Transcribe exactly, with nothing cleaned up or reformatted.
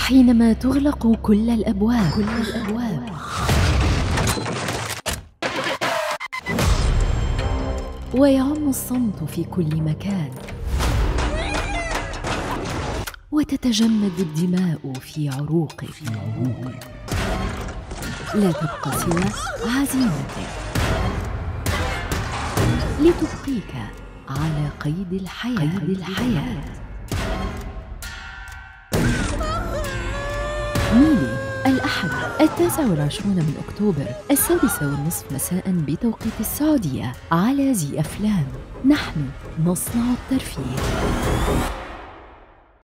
حينما تغلق كل الأبواب كل الأبواب ويعم الصمت في كل مكان، وتتجمد الدماء في عروقك، لا تبقى سوى عزيمتك لتبقيك على قيد الحياة, قيد الحياة. ميلي، الأحد التاسع والعشرون من أكتوبر السادسة والنصف مساء بتوقيت السعودية على زي أفلام. نحن نصنع الترفيه.